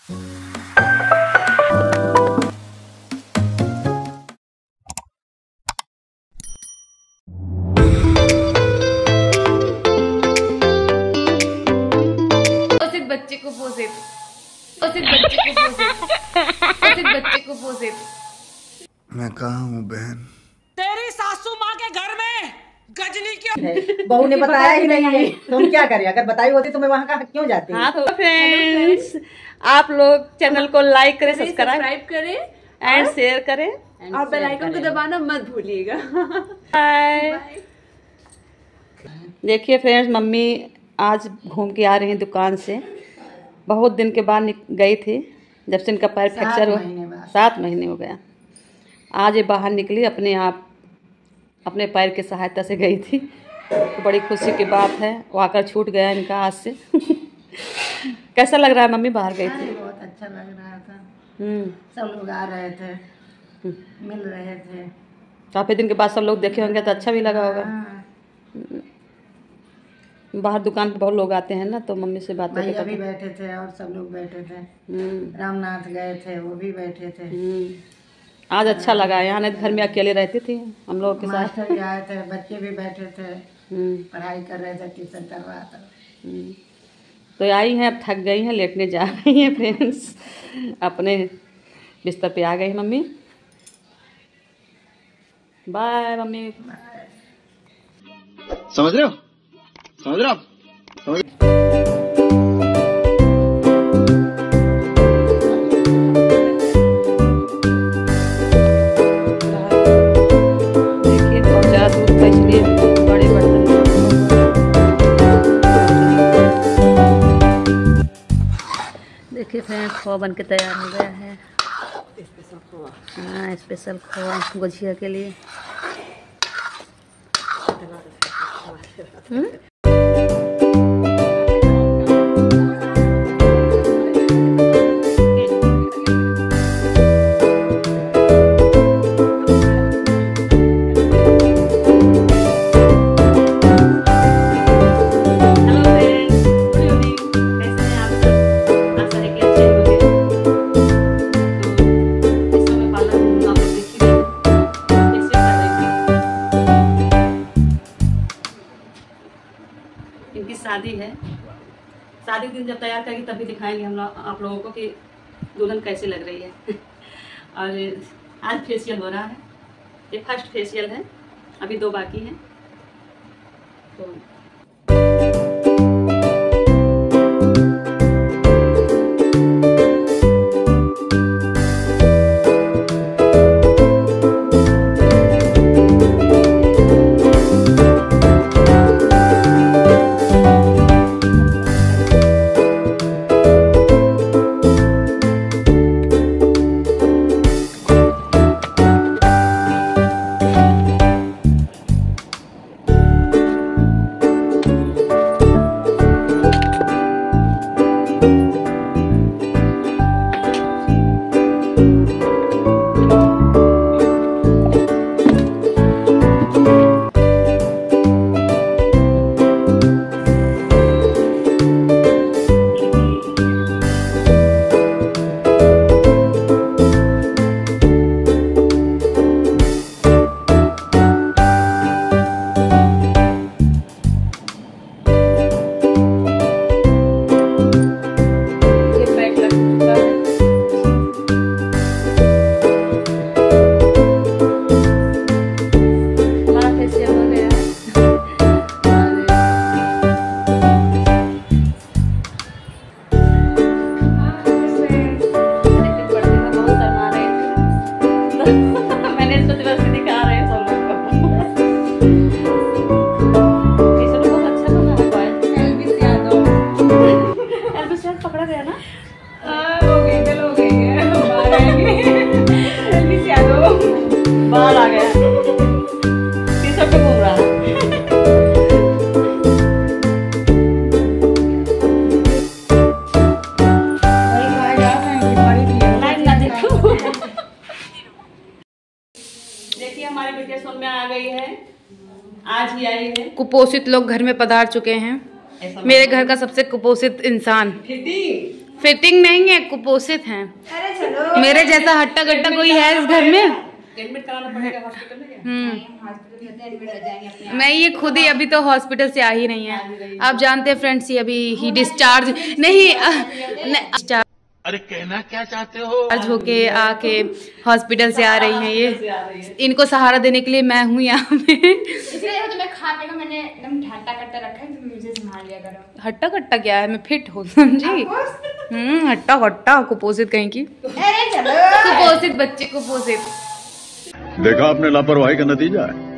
बच्चे को पोसे। मैं कहाँ हूँ बहन? तेरी सासू माँ के घर में गजनी क्यों? बहू ने बताया ही नहीं है, तुम क्या करें? अगर बताई होती तो मैं वहाँ का क्यों जाती? हाँ तो फ्रेंड्स, आप लोग चैनल को लाइक करें, सब्सक्राइब करें एंड शेयर करें और बेल आइकन को दबाना मत भूलिएगा। बाय। देखिए फ्रेंड्स, मम्मी आज घूम के आ रही हैं दुकान से। बहुत दिन के बाद गई थी, जब से इनका पैर फ्रैक्चर हुआ 7 महीने हो गया। आज ये बाहर निकली, अपने पैर की सहायता से गई थी, तो बड़ी खुशी की बात है। वाकर छूट गया इनका आज से। कैसा लग रहा है मम्मी? बाहर गई थी, बहुत अच्छा लग रहा था। सब लोग आ रहे थे, मिल रहे थे। काफ़ी दिन के बाद सब लोग देखे होंगे तो अच्छा भी लगा होगा। बाहर दुकान पे बहुत लोग आते हैं ना, तो मम्मी से बात भैया भी बैठे थे और सब लोग बैठे थे। रामनाथ गए थे, वो भी बैठे थे। आज अच्छा लगा। यहाँ नहीं घर में अकेले रहती थी हम लोग के साथ। मास्टर भी आए थे, बच्चे भी बैठे थे, पढ़ाई कर रहे थे, ट्यूशन करवा था। तो आई हैं, अब थक गई हैं, लेटने जा रही हैं फ्रेंड्स। अपने बिस्तर पे आ गई मम्मी। Bye mummy. समझ रहे हो? समझ रहे हो आप? देखिए बहुत ज़्यादा दूध का, इसलिए बड़े बर्तन। देखिए फ्रेंड्स, खोआ बन के तैयार हो गया है। हाँ, स्पेशल खोआ गुजिया के लिए। इनकी शादी है, शादी के दिन जब तैयार करेंगे तभी दिखाएंगे हम लोग आप लोगों को कि दुल्हन कैसी लग रही है। और आज फेशियल हो रहा है, ये फर्स्ट फेशियल है, अभी 2 बाकी हैं। तो बाहर आ गया, टी-शर्ट पे घूम रहा है। देखिए हमारी बिटिया सोन में आ गई है, आज ही आई है। कुपोषित लोग घर में पधार चुके हैं। मेरे घर का सबसे कुपोषित इंसान फिटिंग नहीं है, कुपोषित हैं। अरे चलो, मेरे जैसा हट्टा कट्टा कोई है इस घर में? एडमिट कराना पड़ेगा हॉस्पिटल में क्या? हॉस्पिटल में एडमिट हो जाएंगे अपने। नहीं, ये खुद ही अभी तो हॉस्पिटल से आ ही नहीं है। आप जानते हैं फ्रेंड्स, ये अभी ही डिस्चार्ज नहीं, डिस्चार्ज अरे कहना क्या चाहते हो? होके आके हॉस्पिटल से आ रही हैं। ये इनको सहारा देने के लिए मैं हूँ यहाँ पे। इसलिए तो मैं खा पी मैंने एकदम हट्टा कट्टा रखा है, तुम मुझे संभाल लिया करो। हट्टा कट्टा क्या है, मैं फिट हूँ समझी। हट्टा कट्टा कुपोषित कहीं की, अरे चलो, कुपोषित बच्चे, कुपोषित। देखा आपने लापरवाही का नतीजा है।